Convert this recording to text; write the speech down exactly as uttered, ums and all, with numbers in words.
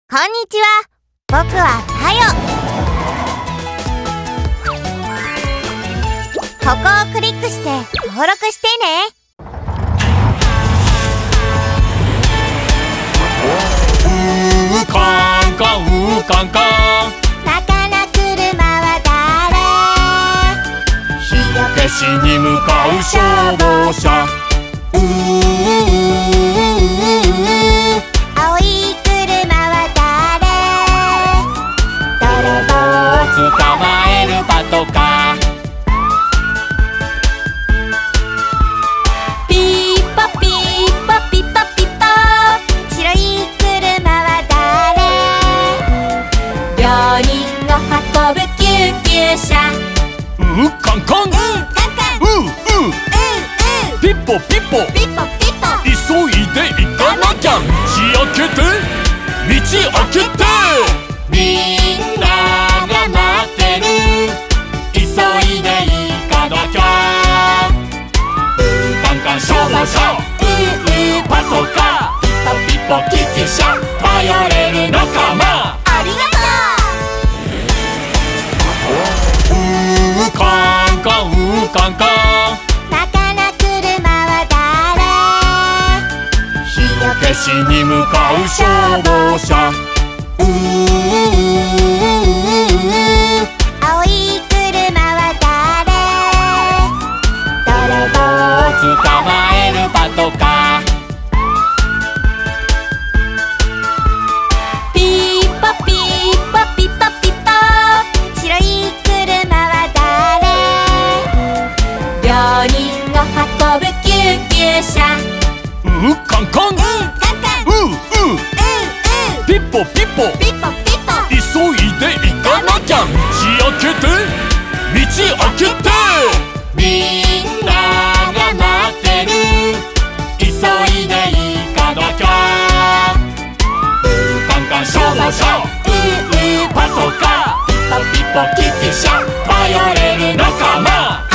こんにちは。僕はタヨ。ここをクリックして登録してね。 うーかんかんうーかんかん。 中の車は誰？ 火を消しに向かう消防車。うー青い車は誰？ 泥棒を捕まえるパトカー。 ピーポピーポピポピポ。白い車は誰？病人を運ぶ救急車。 うーかんかん。 うんカンカン。 うーうーうんうん。 ピッポピッポ。 ピポピポ。 急いで行かなきゃ。道開けて道開けて。みんなが待ってる。急いで行かなきゃ。うーかんかん消防車。うーうーパトカー。ピポピポ救急車。頼れる仲間。 ありがとう。 うーかんかんうーかんかん。 中の車は誰？ 火を消しに向かう消防車。うー青い車は誰？ 泥棒を捕まえるパトカー。 ピーポピーポピポピポ。白い車は誰？病人を運ぶ救急車。 うーかんかん。 うんカンカン。 うーうーうんうん。 ピッポピッポ。 ピポピポ。 急いで行かなきゃ。道開けて道開けて。みんなが待ってる。急いで行かなきゃ。うーかんかん消防車。うーうーパトカー。ピポピポ救急車。頼れる仲間。